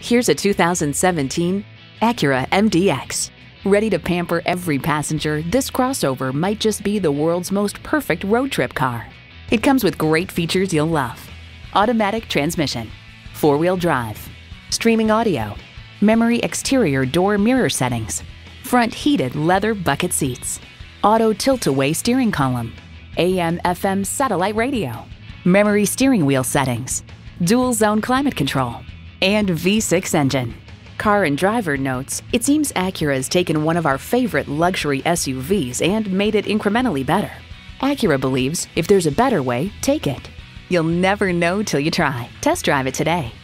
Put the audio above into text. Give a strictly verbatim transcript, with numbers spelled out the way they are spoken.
Here's a two thousand seventeen Acura M D X. Ready to pamper every passenger, this crossover might just be the world's most perfect road trip car. It comes with great features you'll love: automatic transmission, four-wheel drive, streaming audio, memory exterior door mirror settings, front heated leather bucket seats, auto tilt-away steering column, A M F M satellite radio, memory steering wheel settings, dual zone climate control, and V six engine. Car and Driver notes, it seems Acura has taken one of our favorite luxury S U Vs and made it incrementally better. Acura believes if there's a better way, take it. You'll never know till you try. Test drive it today.